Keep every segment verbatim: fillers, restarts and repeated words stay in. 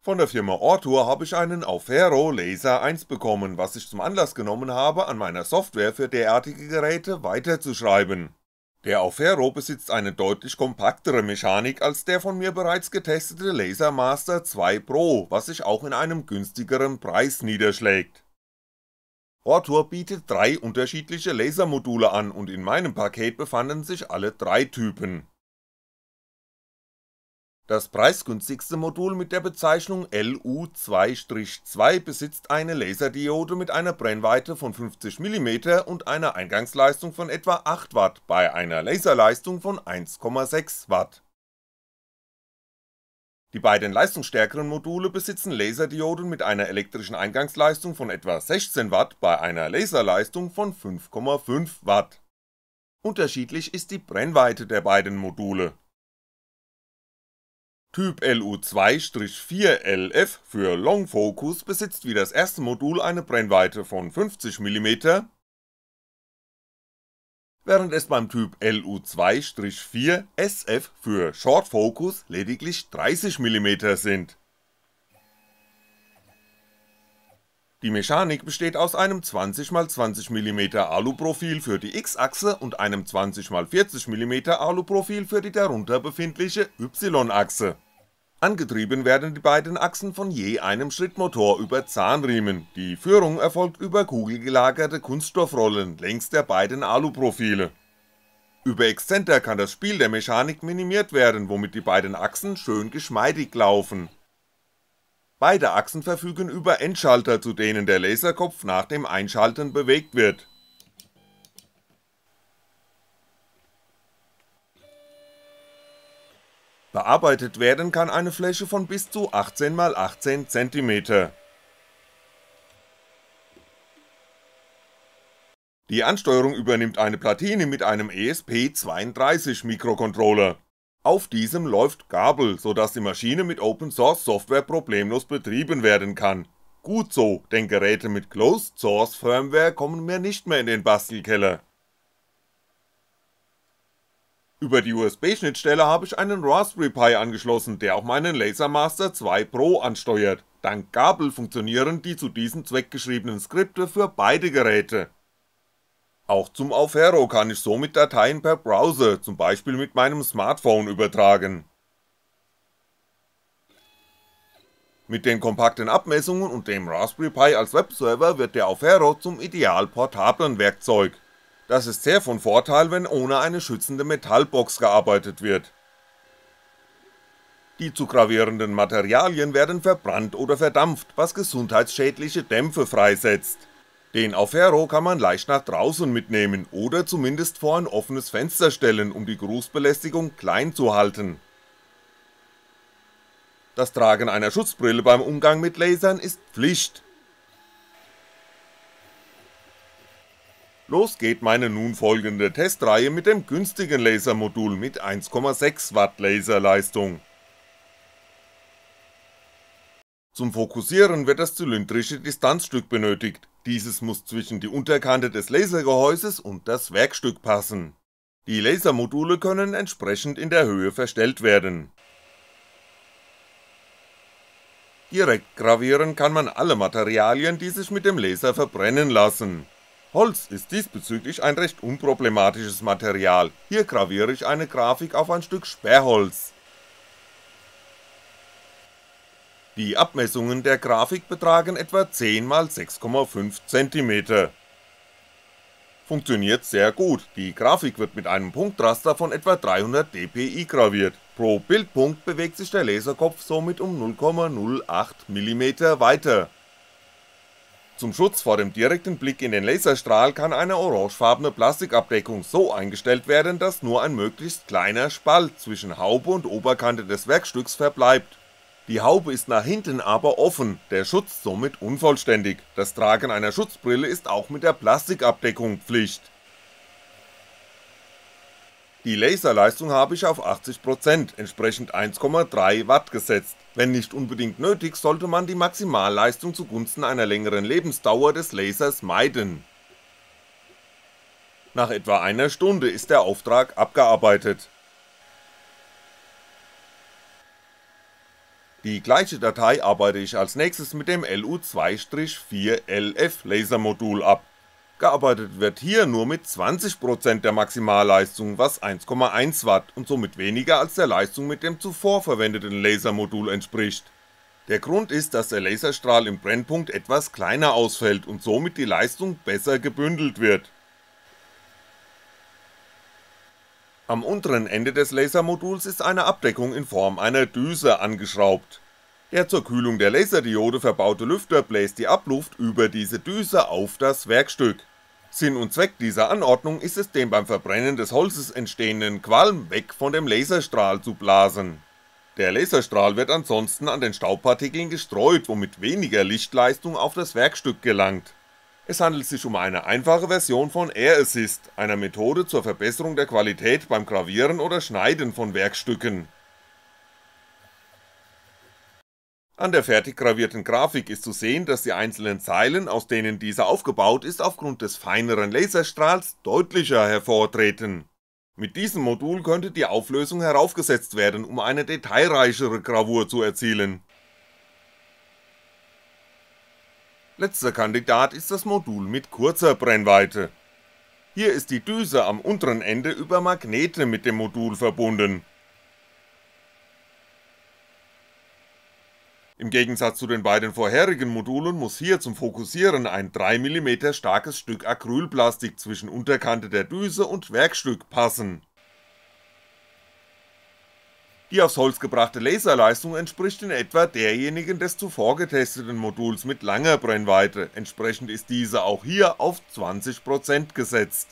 Von der Firma Ortur habe ich einen Aufero Laser eins bekommen, was ich zum Anlass genommen habe, an meiner Software für derartige Geräte weiterzuschreiben. Der Aufero besitzt eine deutlich kompaktere Mechanik als der von mir bereits getestete Lasermaster zwei Pro, was sich auch in einem günstigeren Preis niederschlägt. Ortur bietet drei unterschiedliche Lasermodule an und in meinem Paket befanden sich alle drei Typen. Das preisgünstigste Modul mit der Bezeichnung L U zwei zwei besitzt eine Laserdiode mit einer Brennweite von fünfzig Millimeter und einer Eingangsleistung von etwa acht Watt bei einer Laserleistung von eins Komma sechs Watt. Die beiden leistungsstärkeren Module besitzen Laserdioden mit einer elektrischen Eingangsleistung von etwa sechzehn Watt bei einer Laserleistung von fünf Komma fünf Watt. Unterschiedlich ist die Brennweite der beiden Module. Typ L U zwei vier L F für Long Focus besitzt wie das erste Modul eine Brennweite von fünfzig Millimeter, während es beim Typ L U zwei vier S F für Short Focus lediglich dreißig Millimeter sind. Die Mechanik besteht aus einem zwanzig mal zwanzig Millimeter Aluprofil für die X-Achse und einem zwanzig mal vierzig Millimeter Aluprofil für die darunter befindliche Y-Achse. Angetrieben werden die beiden Achsen von je einem Schrittmotor über Zahnriemen, die Führung erfolgt über kugelgelagerte Kunststoffrollen längs der beiden Aluprofile. Über Exzenter kann das Spiel der Mechanik minimiert werden, womit die beiden Achsen schön geschmeidig laufen. Beide Achsen verfügen über Endschalter, zu denen der Laserkopf nach dem Einschalten bewegt wird. Bearbeitet werden kann eine Fläche von bis zu achtzehn mal achtzehn Zentimeter. Die Ansteuerung übernimmt eine Platine mit einem E S P zweiunddreißig Mikrocontroller. Auf diesem läuft Gabel, sodass die Maschine mit Open Source Software problemlos betrieben werden kann. Gut so, denn Geräte mit Closed Source Firmware kommen mir nicht mehr in den Bastelkeller. Über die U S B-Schnittstelle habe ich einen Raspberry Pi angeschlossen, der auch meinen Lasermaster zwei Pro ansteuert. Dank Gabel funktionieren die zu diesem Zweck geschriebenen Skripte für beide Geräte. Auch zum Aufero kann ich somit Dateien per Browser, zum Beispiel mit meinem Smartphone, übertragen. Mit den kompakten Abmessungen und dem Raspberry Pi als Webserver wird der Aufero zum ideal portablen Werkzeug. Das ist sehr von Vorteil, wenn ohne eine schützende Metallbox gearbeitet wird. Die zu gravierenden Materialien werden verbrannt oder verdampft, was gesundheitsschädliche Dämpfe freisetzt. Den Aufero kann man leicht nach draußen mitnehmen oder zumindest vor ein offenes Fenster stellen, um die Geruchsbelästigung klein zu halten. Das Tragen einer Schutzbrille beim Umgang mit Lasern ist Pflicht. Los geht meine nun folgende Testreihe mit dem günstigen Lasermodul mit eins Komma sechs Watt Laserleistung. Zum Fokussieren wird das zylindrische Distanzstück benötigt, dieses muss zwischen die Unterkante des Lasergehäuses und das Werkstück passen. Die Lasermodule können entsprechend in der Höhe verstellt werden. Direkt gravieren kann man alle Materialien, die sich mit dem Laser verbrennen lassen. Holz ist diesbezüglich ein recht unproblematisches Material, hier graviere ich eine Grafik auf ein Stück Sperrholz. Die Abmessungen der Grafik betragen etwa zehn mal sechs Komma fünf Zentimeter. Funktioniert sehr gut, die Grafik wird mit einem Punktraster von etwa dreihundert dpi graviert, pro Bildpunkt bewegt sich der Laserkopf somit um null Komma null acht Millimeter weiter. Zum Schutz vor dem direkten Blick in den Laserstrahl kann eine orangefarbene Plastikabdeckung so eingestellt werden, dass nur ein möglichst kleiner Spalt zwischen Haube und Oberkante des Werkstücks verbleibt. Die Haube ist nach hinten aber offen, der Schutz somit unvollständig, das Tragen einer Schutzbrille ist auch mit der Plastikabdeckung Pflicht. Die Laserleistung habe ich auf achtzig Prozent, entsprechend eins Komma drei Watt gesetzt, wenn nicht unbedingt nötig, sollte man die Maximalleistung zugunsten einer längeren Lebensdauer des Lasers meiden. Nach etwa einer Stunde ist der Auftrag abgearbeitet. Die gleiche Datei arbeite ich als nächstes mit dem L U zwei vier L F Lasermodul ab. Gearbeitet wird hier nur mit zwanzig Prozent der Maximalleistung, was eins Komma eins Watt und somit weniger als der Leistung mit dem zuvor verwendeten Lasermodul entspricht. Der Grund ist, dass der Laserstrahl im Brennpunkt etwas kleiner ausfällt und somit die Leistung besser gebündelt wird. Am unteren Ende des Lasermoduls ist eine Abdeckung in Form einer Düse angeschraubt. Der zur Kühlung der Laserdiode verbaute Lüfter bläst die Abluft über diese Düse auf das Werkstück. Sinn und Zweck dieser Anordnung ist es, den beim Verbrennen des Holzes entstehenden Qualm weg von dem Laserstrahl zu blasen. Der Laserstrahl wird ansonsten an den Staubpartikeln gestreut, womit weniger Lichtleistung auf das Werkstück gelangt. Es handelt sich um eine einfache Version von Air Assist, einer Methode zur Verbesserung der Qualität beim Gravieren oder Schneiden von Werkstücken. An der fertig gravierten Grafik ist zu sehen, dass die einzelnen Zeilen, aus denen diese aufgebaut ist, aufgrund des feineren Laserstrahls deutlicher hervortreten. Mit diesem Modul könnte die Auflösung heraufgesetzt werden, um eine detailreichere Gravur zu erzielen. Letzter Kandidat ist das Modul mit kurzer Brennweite. Hier ist die Düse am unteren Ende über Magnete mit dem Modul verbunden. Im Gegensatz zu den beiden vorherigen Modulen muss hier zum Fokussieren ein drei Millimeter starkes Stück Acrylplastik zwischen Unterkante der Düse und Werkstück passen. Die aufs Holz gebrachte Laserleistung entspricht in etwa derjenigen des zuvor getesteten Moduls mit langer Brennweite, entsprechend ist diese auch hier auf zwanzig Prozent gesetzt.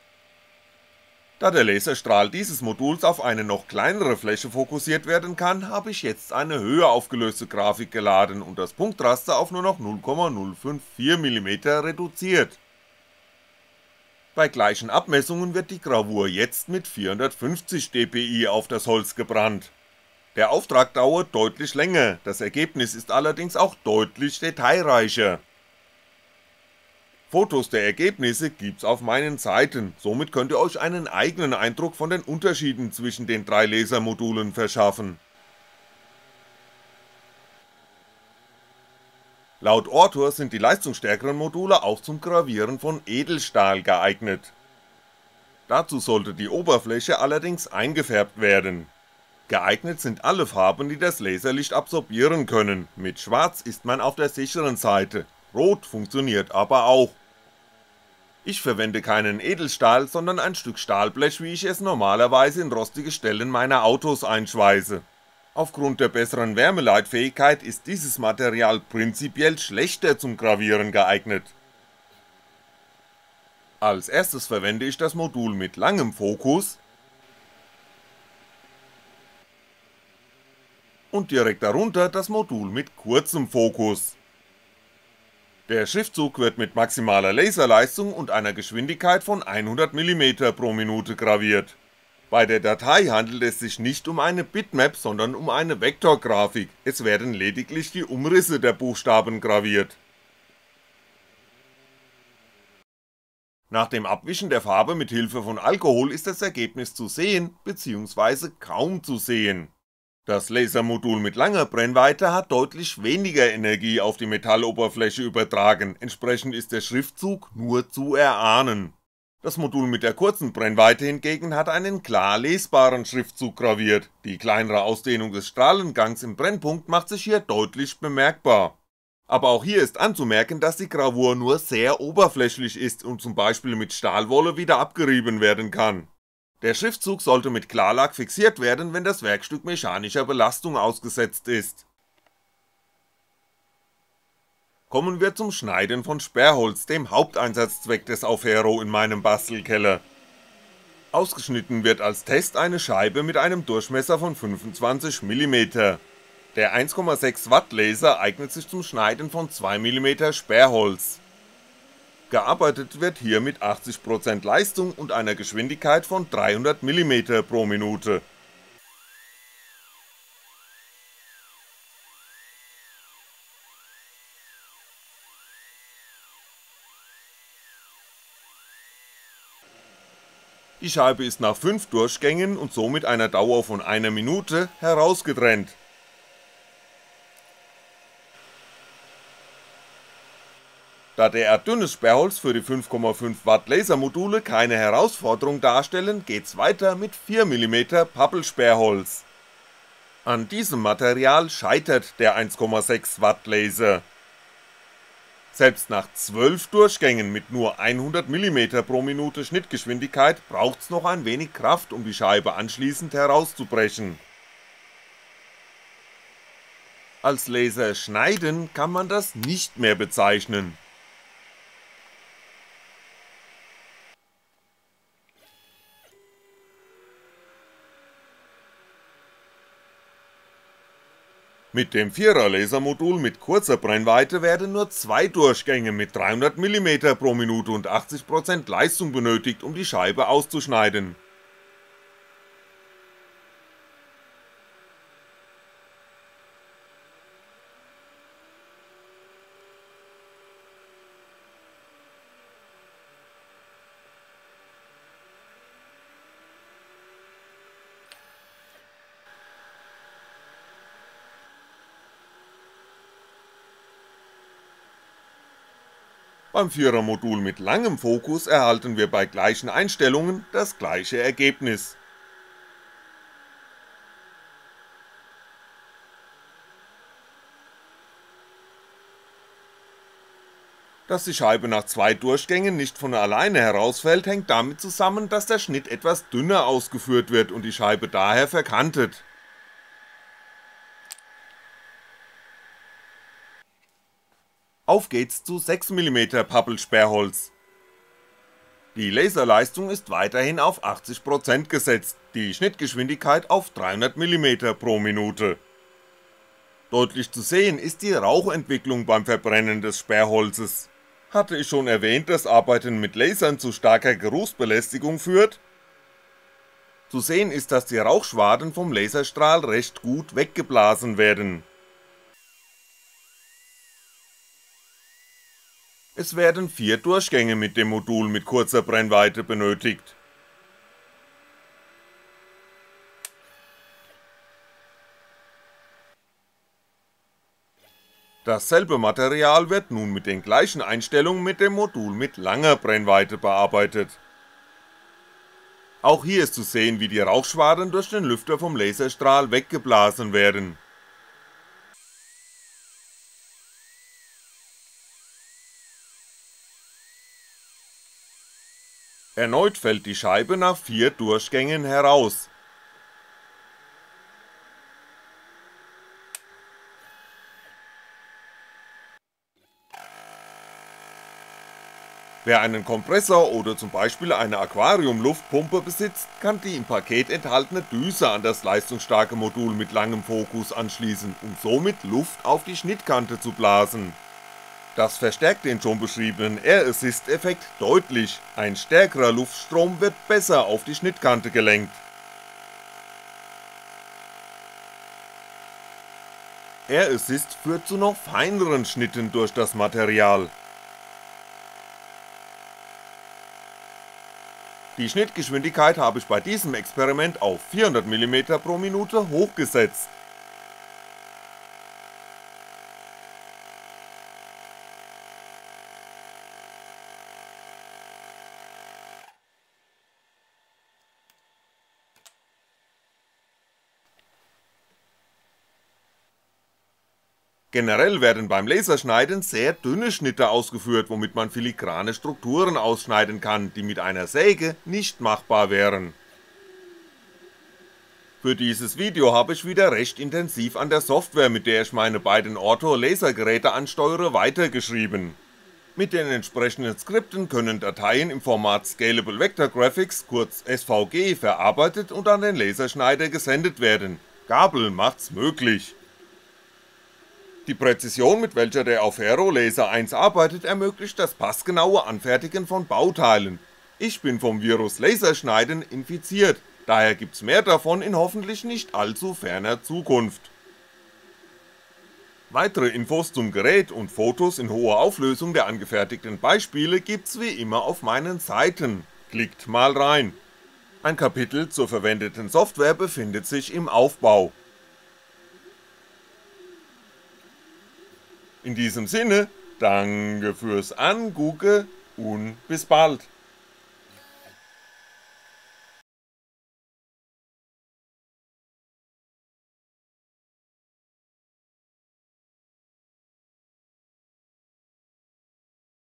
Da der Laserstrahl dieses Moduls auf eine noch kleinere Fläche fokussiert werden kann, habe ich jetzt eine höher aufgelöste Grafik geladen und das Punktraster auf nur noch null Komma null fünf vier Millimeter reduziert. Bei gleichen Abmessungen wird die Gravur jetzt mit vierhundertfünfzig dpi auf das Holz gebrannt. Der Auftrag dauert deutlich länger, das Ergebnis ist allerdings auch deutlich detailreicher. Fotos der Ergebnisse gibt's auf meinen Seiten, somit könnt ihr euch einen eigenen Eindruck von den Unterschieden zwischen den drei Lasermodulen verschaffen. Laut Ortur sind die leistungsstärkeren Module auch zum Gravieren von Edelstahl geeignet. Dazu sollte die Oberfläche allerdings eingefärbt werden. Geeignet sind alle Farben, die das Laserlicht absorbieren können, mit Schwarz ist man auf der sicheren Seite, Rot funktioniert aber auch. Ich verwende keinen Edelstahl, sondern ein Stück Stahlblech, wie ich es normalerweise in rostige Stellen meiner Autos einschweiße. Aufgrund der besseren Wärmeleitfähigkeit ist dieses Material prinzipiell schlechter zum Gravieren geeignet. Als erstes verwende ich das Modul mit langem Fokus und direkt darunter das Modul mit kurzem Fokus. Der Schriftzug wird mit maximaler Laserleistung und einer Geschwindigkeit von hundert Millimeter pro Minute graviert. Bei der Datei handelt es sich nicht um eine Bitmap, sondern um eine Vektorgrafik, es werden lediglich die Umrisse der Buchstaben graviert. Nach dem Abwischen der Farbe mit Hilfe von Alkohol ist das Ergebnis zu sehen, bzw. kaum zu sehen. Das Lasermodul mit langer Brennweite hat deutlich weniger Energie auf die Metalloberfläche übertragen, entsprechend ist der Schriftzug nur zu erahnen. Das Modul mit der kurzen Brennweite hingegen hat einen klar lesbaren Schriftzug graviert, die kleinere Ausdehnung des Strahlengangs im Brennpunkt macht sich hier deutlich bemerkbar. Aber auch hier ist anzumerken, dass die Gravur nur sehr oberflächlich ist und zum Beispiel mit Stahlwolle wieder abgerieben werden kann. Der Schriftzug sollte mit Klarlack fixiert werden, wenn das Werkstück mechanischer Belastung ausgesetzt ist. Kommen wir zum Schneiden von Sperrholz, dem Haupteinsatzzweck des Aufhero in meinem Bastelkeller. Ausgeschnitten wird als Test eine Scheibe mit einem Durchmesser von fünfundzwanzig Millimeter. Der eins Komma sechs Watt Laser eignet sich zum Schneiden von zwei Millimeter Sperrholz. Gearbeitet wird hier mit achtzig Prozent Leistung und einer Geschwindigkeit von dreihundert Millimeter pro Minute. Die Scheibe ist nach fünf Durchgängen und somit einer Dauer von einer Minute herausgetrennt. Da derart dünnes Sperrholz für die fünf Komma fünf Watt Lasermodule keine Herausforderung darstellen, geht's weiter mit vier Millimeter Pappelsperrholz. An diesem Material scheitert der eins Komma sechs Watt Laser. Selbst nach zwölf Durchgängen mit nur hundert Millimeter pro Minute Schnittgeschwindigkeit braucht's noch ein wenig Kraft, um die Scheibe anschließend herauszubrechen. Als Laserschneiden kann man das nicht mehr bezeichnen. Mit dem Vierer Lasermodul mit kurzer Brennweite werden nur zwei Durchgänge mit dreihundert Millimeter pro Minute und achtzig Prozent Leistung benötigt, um die Scheibe auszuschneiden. Beim Vierer Modul mit langem Fokus erhalten wir bei gleichen Einstellungen das gleiche Ergebnis. Dass die Scheibe nach zwei Durchgängen nicht von alleine herausfällt, hängt damit zusammen, dass der Schnitt etwas dünner ausgeführt wird und die Scheibe daher verkantet. Auf geht's zu sechs Millimeter Pappelsperrholz. Die Laserleistung ist weiterhin auf achtzig Prozent gesetzt, die Schnittgeschwindigkeit auf dreihundert Millimeter pro Minute. Deutlich zu sehen ist die Rauchentwicklung beim Verbrennen des Sperrholzes. Hatte ich schon erwähnt, dass Arbeiten mit Lasern zu starker Geruchsbelästigung führt? Zu sehen ist, dass die Rauchschwaden vom Laserstrahl recht gut weggeblasen werden. Es werden vier Durchgänge mit dem Modul mit kurzer Brennweite benötigt. Dasselbe Material wird nun mit den gleichen Einstellungen mit dem Modul mit langer Brennweite bearbeitet. Auch hier ist zu sehen, wie die Rauchschwaden durch den Lüfter vom Laserstrahl weggeblasen werden. Erneut fällt die Scheibe nach vier Durchgängen heraus. Wer einen Kompressor oder zum Beispiel eine Aquariumluftpumpe besitzt, kann die im Paket enthaltene Düse an das leistungsstarke Modul mit langem Fokus anschließen, um somit Luft auf die Schnittkante zu blasen. Das verstärkt den schon beschriebenen Air Assist Effekt deutlich, ein stärkerer Luftstrom wird besser auf die Schnittkante gelenkt. Air Assist führt zu noch feineren Schnitten durch das Material. Die Schnittgeschwindigkeit habe ich bei diesem Experiment auf vierhundert Millimeter pro Minute hochgesetzt. Generell werden beim Laserschneiden sehr dünne Schnitte ausgeführt, womit man filigrane Strukturen ausschneiden kann, die mit einer Säge nicht machbar wären. Für dieses Video habe ich wieder recht intensiv an der Software, mit der ich meine beiden Ortho Lasergeräte ansteuere, weitergeschrieben. Mit den entsprechenden Skripten können Dateien im Format Scalable Vector Graphics, kurz S V G, verarbeitet und an den Laserschneider gesendet werden. Gabel macht's möglich. Die Präzision, mit welcher der Aufero Laser eins arbeitet, ermöglicht das passgenaue Anfertigen von Bauteilen. Ich bin vom Virus Laserschneiden infiziert, daher gibt's mehr davon in hoffentlich nicht allzu ferner Zukunft. Weitere Infos zum Gerät und Fotos in hoher Auflösung der angefertigten Beispiele gibt's wie immer auf meinen Seiten, klickt mal rein. Ein Kapitel zur verwendeten Software befindet sich im Aufbau. In diesem Sinne, Danke fürs Angucke und bis bald.